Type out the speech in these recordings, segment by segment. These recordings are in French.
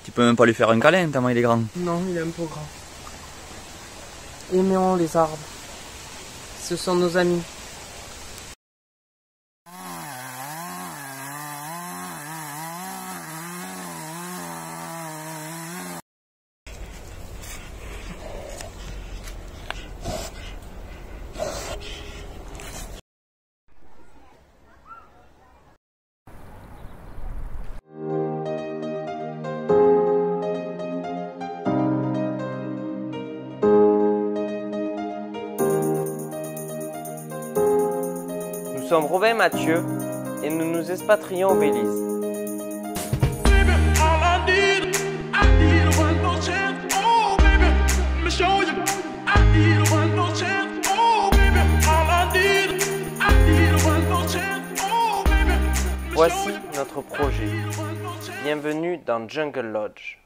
Tu peux même pas lui faire un câlin tellement il est grand. Non, il est un peu grand. Aimons les arbres. Ce sont nos amis. Nous sommes Robin et Mathieu et nous nous expatrions au Belize. Voici notre projet. Bienvenue dans Jungle Lodge.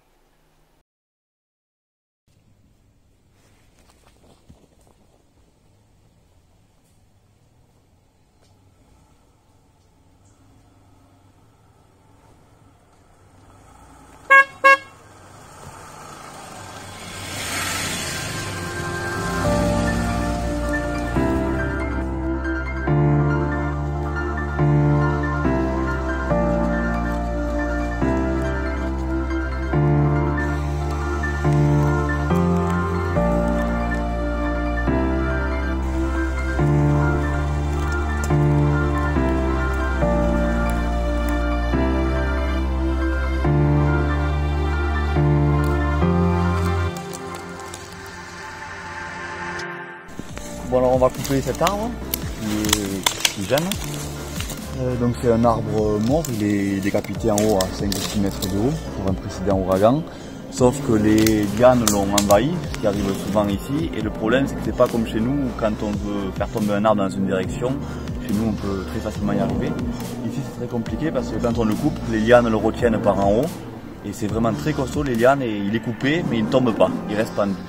Bon alors on va couper cet arbre qui est jeune. Donc c'est un arbre mort, il est décapité en haut à 5 ou 6 mètres de haut pour un précédent ouragan. Sauf que les lianes l'ont envahi, ce qui arrive souvent ici. Et le problème c'est que c'est pas comme chez nous où quand on veut faire tomber un arbre dans une direction, chez nous on peut très facilement y arriver. Ici c'est très compliqué parce que quand on le coupe, les lianes le retiennent par en haut. Et c'est vraiment très costaud les lianes et il est coupé mais il ne tombe pas, il reste pendu.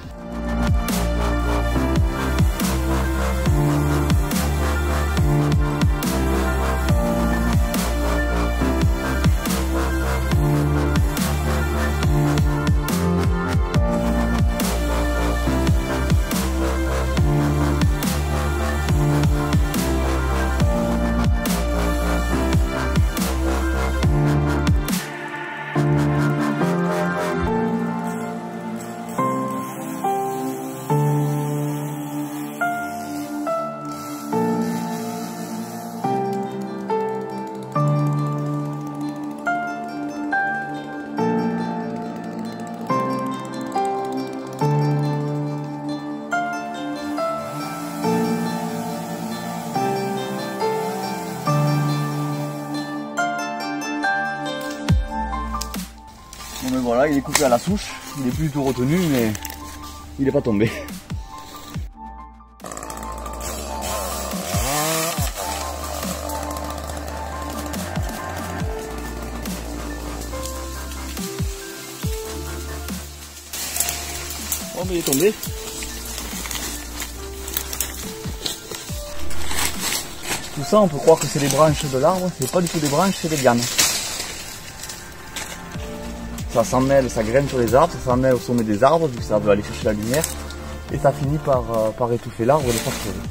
Bon mais voilà, il est coupé à la souche, il est plus du tout retenu mais il n'est pas tombé. Bon mais il est tombé. Tout ça on peut croire que c'est les branches de l'arbre, c'est pas du tout des branches, c'est des lianes. Ça s'en mêle, ça graine sur les arbres, ça s'en mêle au sommet des arbres, vu que ça veut aller chercher la lumière, et ça finit par étouffer l'arbre et le faire crever.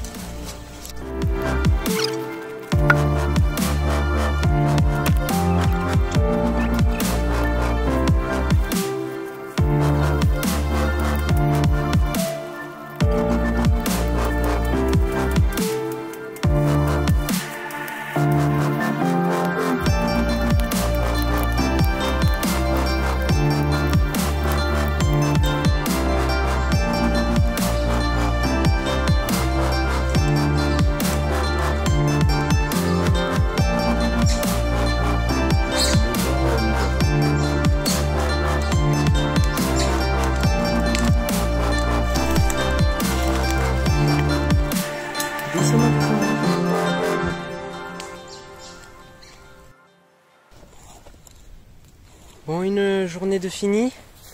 Bon, une journée de fini.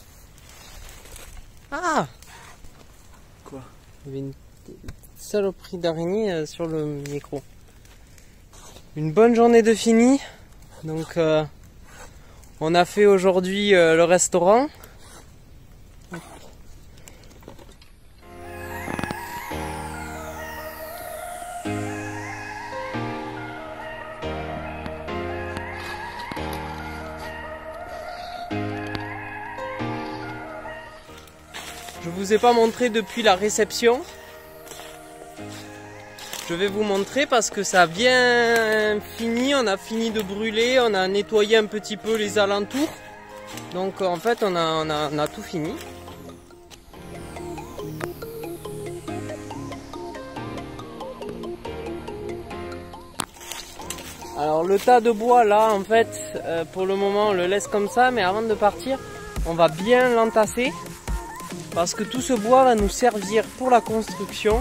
Ah! Quoi? Il y avait une saloperie d'araignée sur le micro. Une bonne journée de fini. Donc, on On a fait aujourd'hui le restaurant. Je vous ai pas montré depuis la réception. Je vais vous montrer parce que ça a bien fini. On a fini de brûler, on a nettoyé un petit peu les alentours. Donc en fait on a tout fini. Alors le tas de bois là en fait pour le moment on le laisse comme ça, mais avant de partir on va bien l'entasser. Parce que tout ce bois va nous servir pour la construction.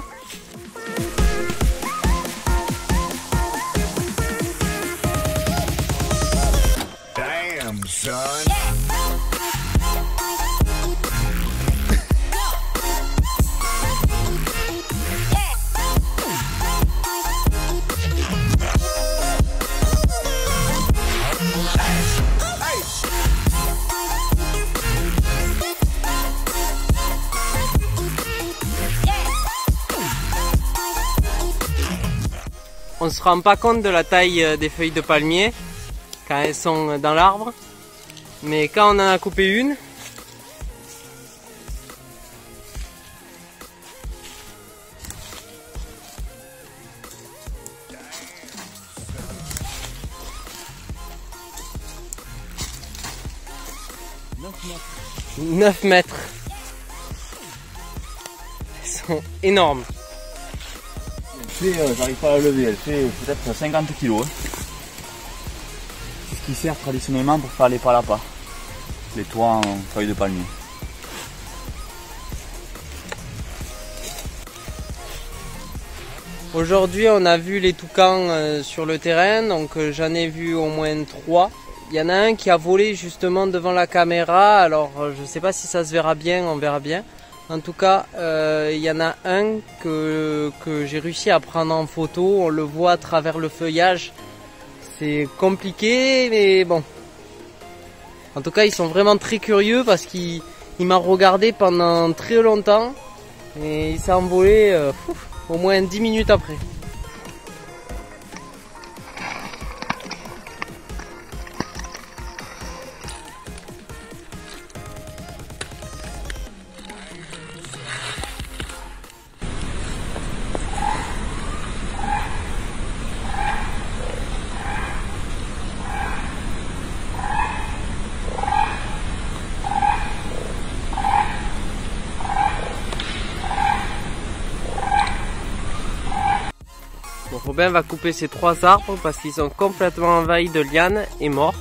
Damn, son. On se rend pas compte de la taille des feuilles de palmier quand elles sont dans l'arbre, mais quand on en a coupé une, « 9 mètres ». Elles sont énormes. J'arrive pas à la lever, elle fait peut-être 50 kg. Hein. C'est ce qui sert traditionnellement pour faire les palapas, les toits en feuilles de palmier. Aujourd'hui on a vu les toucans sur le terrain, donc j'en ai vu au moins 3. Il y en a un qui a volé justement devant la caméra, alors je sais pas si ça se verra bien, on verra bien. En tout cas, il y en a un que j'ai réussi à prendre en photo, on le voit à travers le feuillage. C'est compliqué, mais bon. En tout cas, ils sont vraiment très curieux parce qu'il m'a regardé pendant très longtemps et il s'est envolé au moins 10 minutes après. Bon, Robin va couper ces 3 arbres parce qu'ils sont complètement envahis de lianes et morts.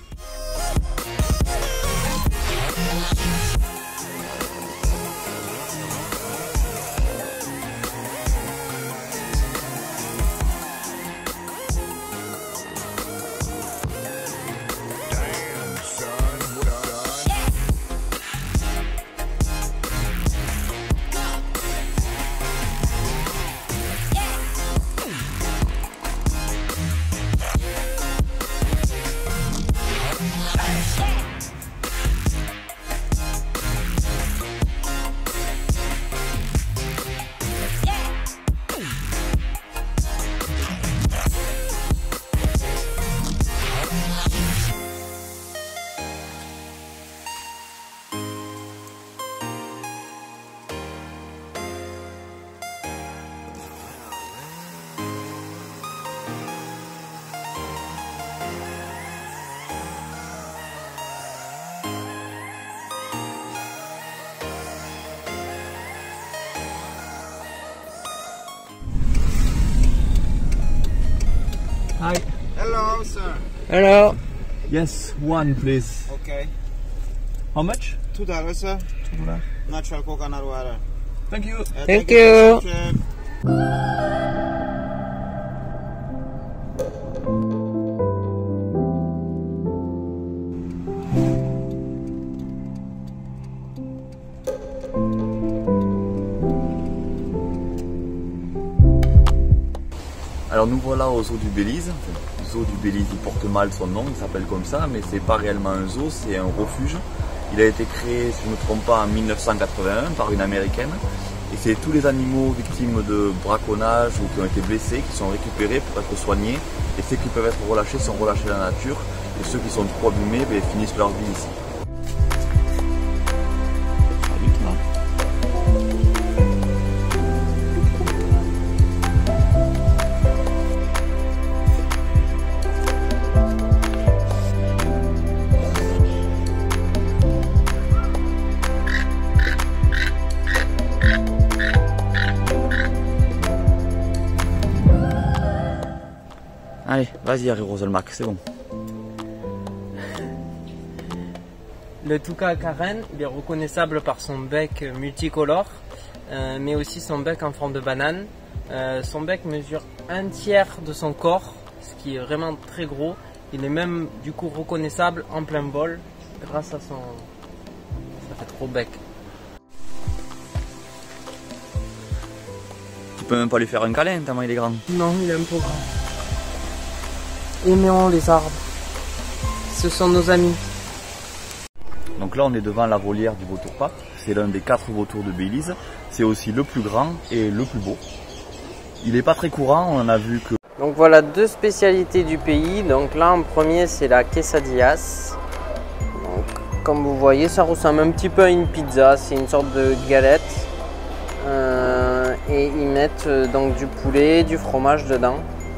Hi. Hello, sir. Alors, Yes, one please. Okay. How much? $2, sir. $2. Natural coconut water. Thank you. Thank you. Alors nous voilà aux eaux du Belize, enfin, zoo du Belize, il porte mal son nom, il s'appelle comme ça, mais c'est pas réellement un zoo, c'est un refuge. Il a été créé, si je ne me trompe pas, en 1981 par une américaine. Et c'est tous les animaux victimes de braconnage ou qui ont été blessés qui sont récupérés pour être soignés. Et ceux qui peuvent être relâchés sont relâchés dans la nature. Et ceux qui sont trop abîmés finissent leur vie ici. Allez, vas-y Harry Roselmack, c'est bon. Le toucan Karen, il est reconnaissable par son bec multicolore, mais aussi son bec en forme de banane. Son bec mesure 1/3 de son corps, ce qui est vraiment très gros. Il est même du coup reconnaissable en plein vol grâce à son... Ça fait trop bec. Tu peux même pas lui faire un câlin tellement il est grand. Non, il est un peu grand. Aimons les arbres. Ce sont nos amis. Donc là on est devant la volière du vautour pape. C'est l'un des 4 vautours de Belize. C'est aussi le plus grand et le plus beau. Il n'est pas très courant, on en a vu que... Donc voilà 2 spécialités du pays. Donc là en premier c'est la quesadillas. Donc, comme vous voyez ça ressemble un petit peu à une pizza. C'est une sorte de galette. Et ils mettent donc du poulet, du fromage dedans.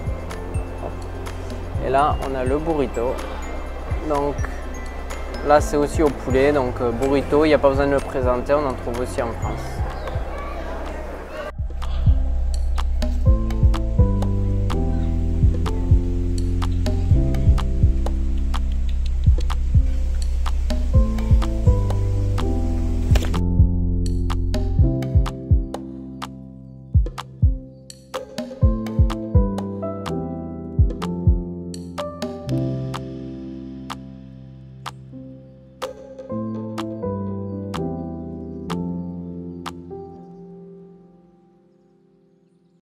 Et là on a le burrito. Donc là c'est aussi au poulet. Donc burrito, il n'y a pas besoin de le présenter, on en trouve aussi en France.